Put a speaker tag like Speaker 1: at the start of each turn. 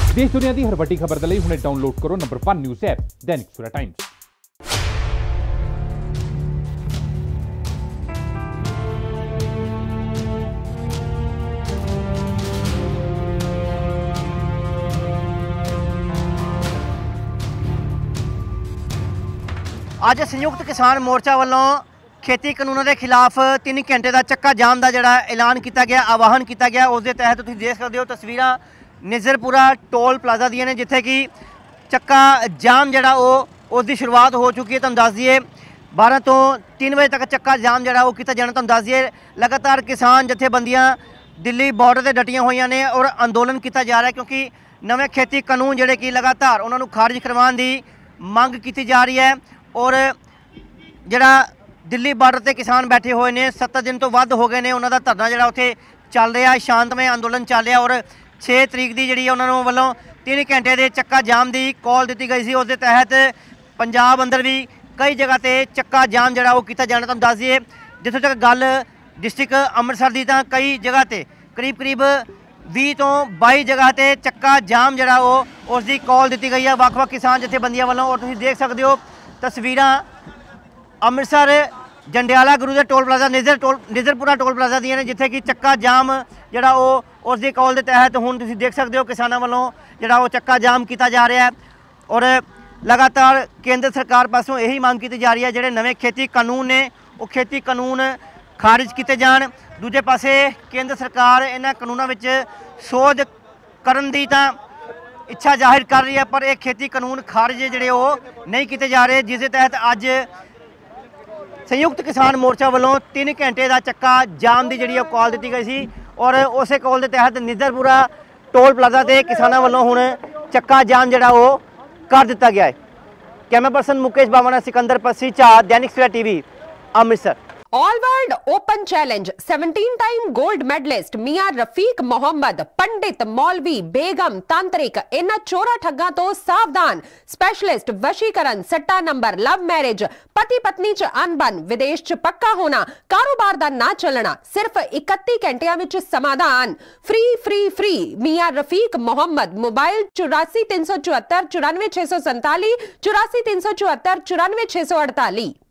Speaker 1: देश दुनिया की हर वड्डी खबर के लिए हुणे डाउनलोड करो number 1 news app Dainik Savera times.
Speaker 2: ਅੱਜ संयुक्त किसान मोर्चा वालों खेती कानूनों के खिलाफ 3 घंटे का चक्का जाम का जोड़ा ऐलान किया गया, आवाहन किया गया। उस तहत तुम देख सकते हो तस्वीर निजरपुरा टोल प्लाजा दी ने जिथे कि चक्का जाम जोड़ा उसकी शुरुआत हो चुकी है। तुम दस दिए 12 तो 3 बजे तक चक्का जाम जोड़ा वो किया जाना। तुम दस दिए लगातार किसान जथेबंदियां दिल्ली बॉर्डर से डटियां हुई ने और अंदोलन किया जा रहा है क्योंकि नवे खेती कानून जोड़े कि लगातार उन्होंने खारिज करवाने की मंग की जा रही है। और जड़ा दिल्ली बॉर्डर से किसान बैठे हुए ने 7 दिन तो वध हो गए ने, उन्होंने धरना जड़ा उत्थे चल रहा है, शांतमय अंदोलन चल रहा। और 6 तरीक की जी उन्होंने वालों 3 घंटे के चक्का जाम की कॉल दी गई सी। उस तहत पंजाब अंदर भी कई जगह पर चक्का जाम जड़ा वो किया जाना। तुम दस दिए जितों तक गल डिस्ट्रिक्ट अमृतसर की तो कई जगह पर करीब 20 तो 22 जगह पर चक्का जाम जड़ा वो उसकी कॉल दी गई है वक्-वक् किसान जथेबंदियों वालों। और तुम देख सकते हो तस्वीर अमृतसर जंडियाला गुरु के toll plaza Nijarpura toll plaza दी ने जिथे कि चक्का जाम जड़ा वो उसकी कॉल के तहत हुण तुसीं देख सकते हो किसानों वालों जड़ा वो चक्का जाम किया जा रहा है। और लगातार केंद्र सरकार पासों यही मांग की जा रही है जिहड़े नवे खेती कानून ने वो खेती कानून खारिज किए जाण। दूजे पासे केंद्र सरकार इन्हां कानूनों विच सोध करन दी तां इच्छा जाहिर कर रही है पर एक खेती कानून खारिज जोड़े वो नहीं किए जा रहे, जिस तहत अज संयुक्त किसान मोर्चा वालों 3 घंटे का चक्का जाम की जी कॉल दी गई सी। और उस कॉल के तहत निजरपुरा टोल प्लाजा से किसानों वालों हुण चक्का जाम जोड़ा वो कर दिता गया है। कैमरा पर्सन मुकेश बामना सिकंदर पसी Jha Dainik Savera TV Amritsar.
Speaker 3: All world open challenge 17 time gold medallist Miyan Rafiq Mohammad, पंडित मौलवी बेगम तांत्रिक इन्हां चोरा ठग्गां तो सावधान। स्पेशलिस्ट वशीकरण, सट्टा नंबर, लव मैरिज, पति पत्नी च अनबन, विदेश च पक्का होना, कारोबार दा ना चलना, सिर्फ 31 घंटियां विच समाधान। Free free free Miyan Rafiq Mohammad. Mobile 84 374 94 647 84 374 94 648।